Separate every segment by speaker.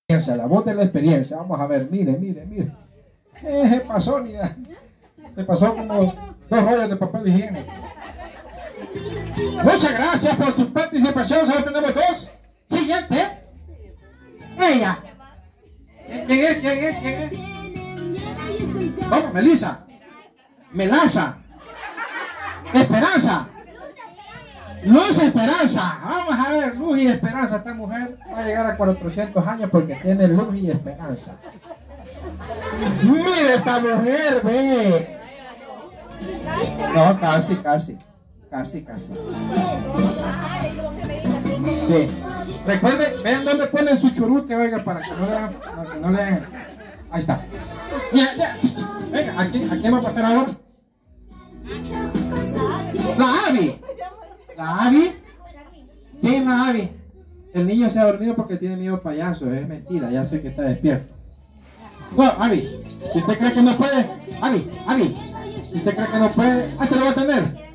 Speaker 1: La voz de la experiencia. Vamos a ver, mire. Se pasó, Nida. Se pasó como 2 rollos de papel higiénico. Muchas gracias por su participación. Solo tenemos 2. Siguiente. Ella. ¿Quién es? Vamos, Melissa. Melaza. Esperanza. Luz Esperanza. Vamos a ver, Luz y Esperanza. Esta mujer va a llegar a 400 años porque tiene luz y esperanza. Mira esta mujer, ve. No, casi. Sí. Recuerden, vean dónde ponen su churute, oiga, para que no le hagan. Ahí está. Ya. Venga, ¿a quién va a pasar ahora? La Abby. ¿La Abby? ¿Quién es la Abby? El niño se ha dormido porque tiene miedo payaso. Es mentira, ya sé que está despierto. No, Abby, si usted cree que no puede, Abby, si usted cree que no puede, se lo va a tener.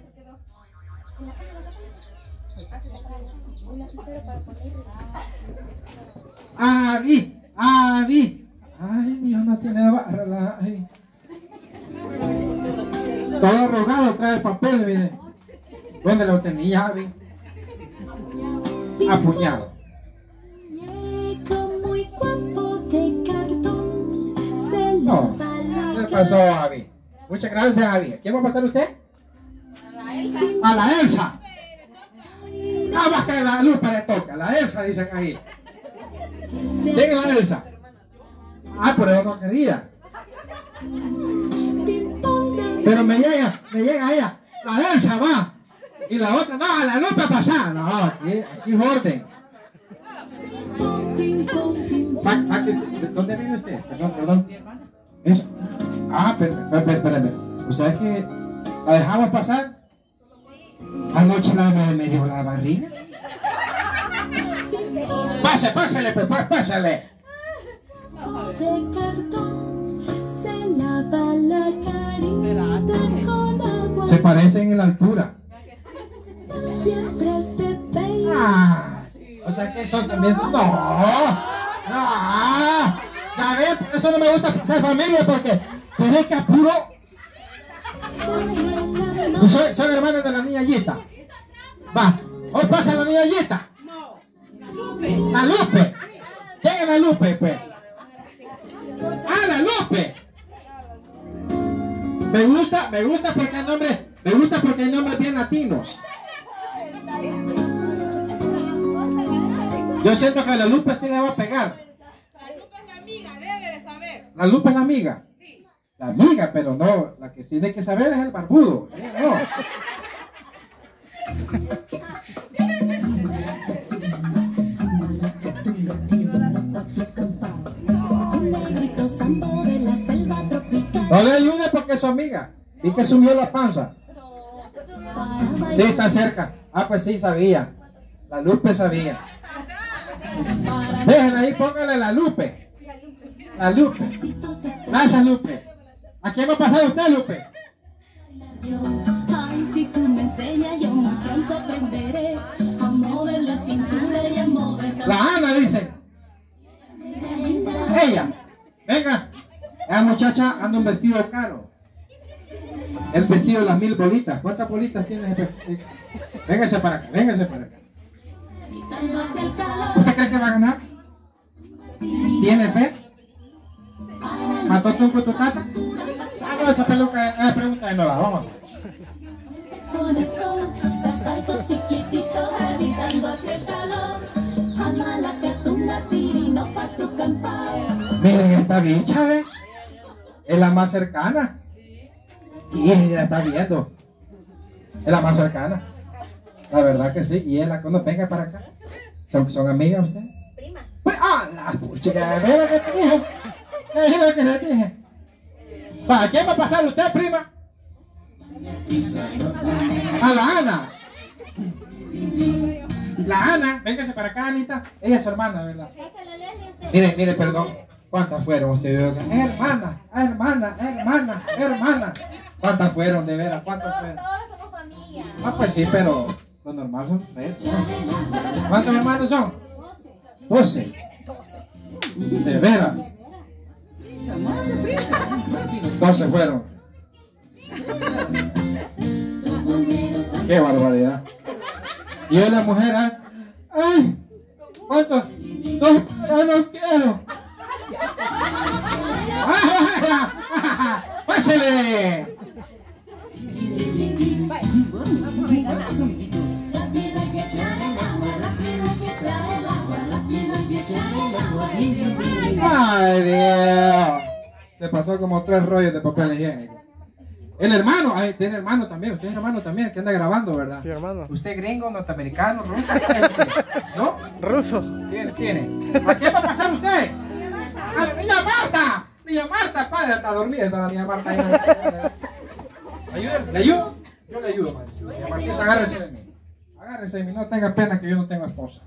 Speaker 1: Abby. Ay, Dios, no tiene barra la Abby. Todo arrugado, trae el papel, mire. ¿Dónde lo tenía, Abby? Apuñado. No, ¿qué pasó, Abby? Muchas gracias, Abby. ¿A quién va a pasar usted? A la Elsa. Nada más que la luz le toca. La Elsa, dicen ahí. ¿Quién es la Elsa? Por eso no quería. Pero me llega ella. La Elsa va. Y la otra, no, la Lupe pasada. No, aquí es orden. ¿Dónde vive usted? Perdón. Eso. Espérame. ¿O sea que la dejamos pasar? Anoche me dio la barriga. Pásale. Se parecen en la altura. O sea que esto también son... No. David, por eso no me gusta ser familia, porque tenés que apuro. Soy hermano de la niña Yita. Va, hoy pasa la niña Yita. La Lupe. ¿Quién es la Lupe, pues? La Lupe. Me gusta porque el nombre es bien latinos. Yo siento que a la Lupe sí le va a pegar.
Speaker 2: La Lupe es la amiga, debe de saber.
Speaker 1: ¿La Lupe es la amiga?
Speaker 2: Sí.
Speaker 1: La amiga, pero no, la que tiene que saber es el barbudo. No. No le ayude porque es su amiga. Vi que subió la panza. Sí, está cerca. Pues sí, sabía. La Lupe sabía. Déjenla ahí, póngale la Lupe. La Lupe. Gracias, Lupe. ¿A quién va a pasar usted, Lupe?
Speaker 3: Ay, si tú me enseñas, yo muy pronto aprenderé a mover la cintura y a mover
Speaker 1: la Ana, dice. Ella. Venga. Esa muchacha anda un vestido caro. El vestido de las 1000 bolitas. ¿Cuántas bolitas tiene ese vestido? Véngase para acá. ¿Usted cree que va a ganar? ¿Tiene fe? ¿Mató tú con tu tata? Esa pregunta de nueva. Vamos. Miren esta bicha, ¿ve? Es la más cercana. Sí, la está viendo. Es la más cercana. La verdad que sí. Y él la conoce. Venga para acá. ¿Son amigas ustedes?
Speaker 2: Prima.
Speaker 1: La puchica, ¿ve que te dije? ¿Qué le dije? ¿Para quién va a pasar usted, prima? A la Ana. La Ana, véngase para acá, Anita. Ella es su hermana, ¿verdad? Mire, perdón. ¿Cuántas fueron ustedes? Hermana. ¿Cuántas fueron, de veras? ¿Cuántas fueron?
Speaker 2: Todos somos familia.
Speaker 1: Pues sí, pero lo normal son 3. ¿Cuántos hermanos son? 12. De veras. Dos se fueron. Qué barbaridad. Y hoy la mujer, ay, ¿cuántos? Dos, ya no quiero. ¡Pásele! ¡Ay, Dios! Se pasó como 3 rollos de papel higiénico. El hermano, tiene hermano también, usted es hermano también, que anda grabando, ¿verdad?
Speaker 4: Sí, hermano.
Speaker 1: ¿Usted gringo, norteamericano, ruso? ¿Qué es usted? ¿No?
Speaker 4: Ruso.
Speaker 1: Tiene. ¿A quién va a pasar usted? ¡A la niña Marta! Niña Marta, padre, está dormida, está la niña Marta ahí. ¿Le ayudo? Yo le ayudo, madre. Niña Martita, agárrese de mí. Agárrese de mí, no tenga pena que yo no tengo esposa.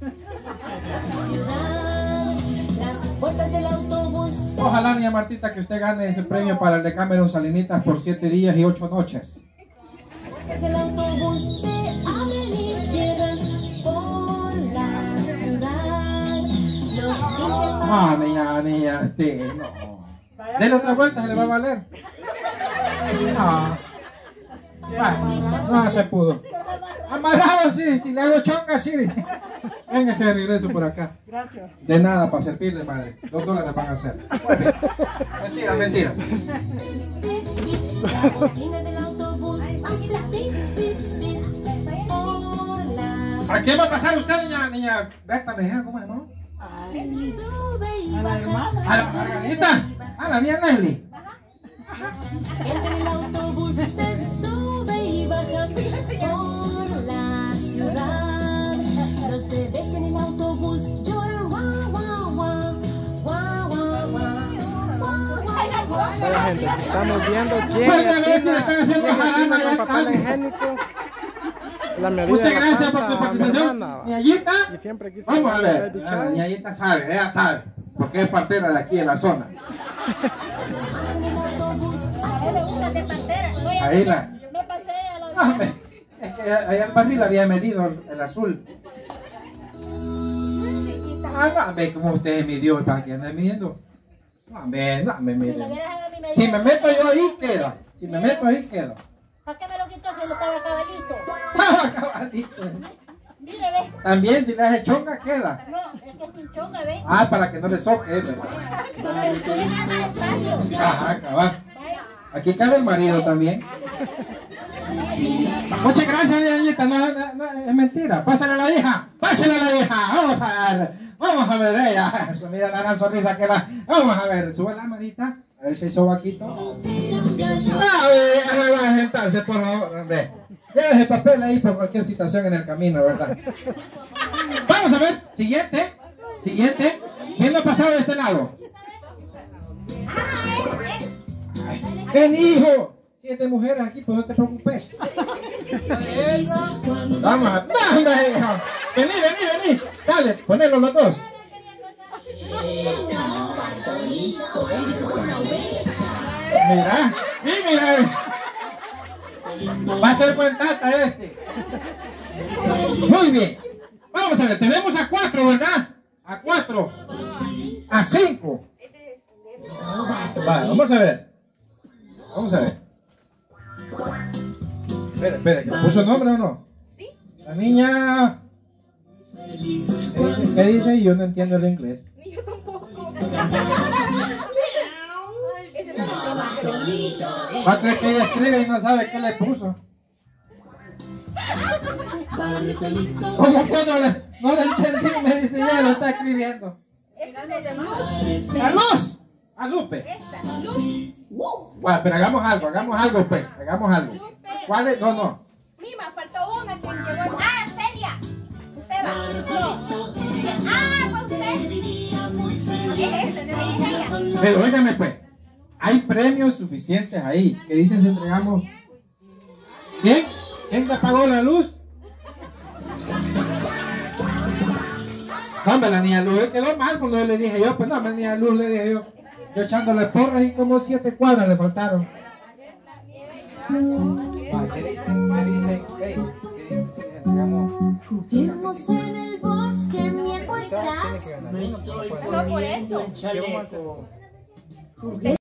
Speaker 1: Ojalá, niña Martita, que usted gane ese premio para el de Cameron Salinitas por 7 días y 8 noches.
Speaker 3: El autobús se abren y cierran por la ciudad.
Speaker 1: No, niña, no. Dele otra vuelta, se le va a valer. No. Bueno, no se pudo. Amarrado, sí, si le hago chonga, sí. Véngase de regreso por acá.
Speaker 4: Gracias.
Speaker 1: De nada, para servirle, madre. $2 van a hacer. Mentira.
Speaker 3: La bocina del autobús hace pip, pip, pip por la
Speaker 1: ¿A quién va a pasar usted, niña? Berta, me dijeron, ¿cómo es, no?
Speaker 3: sube y baja.
Speaker 1: ¿A la Margarita? ¿A la niña Leslie?
Speaker 3: Entre el autobús se sube y baja por la ciudad. Los bebés en el autobús lloran guau, guau, guau, guau, guau, guau, guau, guau.
Speaker 4: Vaya gente, estamos viendo quién
Speaker 1: Bueno, a ver si le
Speaker 4: estima,
Speaker 1: están haciendo
Speaker 4: quién
Speaker 1: jarana
Speaker 4: estima
Speaker 1: ya
Speaker 4: con papel
Speaker 1: tarde.
Speaker 4: higiénico. La medida
Speaker 1: Muchas
Speaker 4: de la
Speaker 1: gracias por
Speaker 4: panza
Speaker 1: tu
Speaker 4: a mi
Speaker 1: participación.
Speaker 4: hermana.
Speaker 1: Niñita,
Speaker 4: Y siempre quise
Speaker 1: vamos a ver.
Speaker 4: dicho.
Speaker 1: La niñita sabe, ella sabe. Porque es partera de aquí en la zona. Ahí la.
Speaker 2: Me pasé a la...
Speaker 1: No, hombre, es que allá el barril había medido el azul. Ah, no, hombre, como usted midió, ¿para qué anda midiendo? No, hombre, mire. Si me meto yo ahí, quedo. Si me meto ahí, quedo.
Speaker 2: ¿Para qué me lo quitó si lo estaba cabalito?
Speaker 1: Ah, caballito.
Speaker 2: Mire, ve.
Speaker 1: También si le hace chonga, queda.
Speaker 2: No, es que es sin chonga, ve.
Speaker 1: Ah, para que no le soque, ¿verdad?
Speaker 2: Estoy más espacio.
Speaker 1: Ajá, cabal.
Speaker 2: Vaya.
Speaker 1: Aquí cabe el marido también. Muchas gracias, niñita. No, es mentira. Pásale a la hija. Pásale a la hija. Vamos a ver. Vamos a ver ella. Eso, mira la gran sonrisa que da. Vamos a ver. Sube la manita. A ver si hay sobaquito. Va a sentarse, por favor, hombre. Lleve el papel ahí por cualquier situación en el camino, ¿verdad? Vamos a ver. Siguiente. ¿Quién lo ha pasado de este lado? Ven, hijo. Si es de mujeres aquí, pues no te preocupes. Vamos a... ¡No, hijo! Vení. Dale, ponelo los dos. Mira. Sí, mira. Va a ser buen tata este. Muy bien. Vamos a ver, tenemos a 4, ¿verdad? A 4. A 5. Vale, vamos a ver. Espera, ¿que puso nombre o no? Sí. La niña... ¿Qué dice? Yo no entiendo el inglés.
Speaker 2: Ni yo tampoco.
Speaker 1: Va a creer que ella escribe y no sabe qué le puso. ¿Cómo que no le entendí? Me dice, ya lo está escribiendo. ¡A Luz! ¡A Lupe! Bueno, pero hagamos algo, pues. ¿Cuál es? No.
Speaker 2: Prima, faltó una que llegó. ¡Ah, Celia! Usted va. ¡Ah, pues usted! ¿Qué es este? ¿De ella?
Speaker 1: Pero óigame, pues. Hay premios suficientes ahí. ¿Qué dicen si entregamos? ¿Quién? ¿Quién te apagó la luz? Hombre, la niña Luz quedó mal cuando le dije yo. Pues no, la niña Luz le dije yo. Yo echándole porras y como 7 cuadras le faltaron. ¿Qué dicen? ¿Qué dicen? digamos.
Speaker 3: Juguemos en el bosque mientras
Speaker 1: Tiene que ganar uno,
Speaker 2: No, por eso.
Speaker 1: ¿Qué vamos a hacer?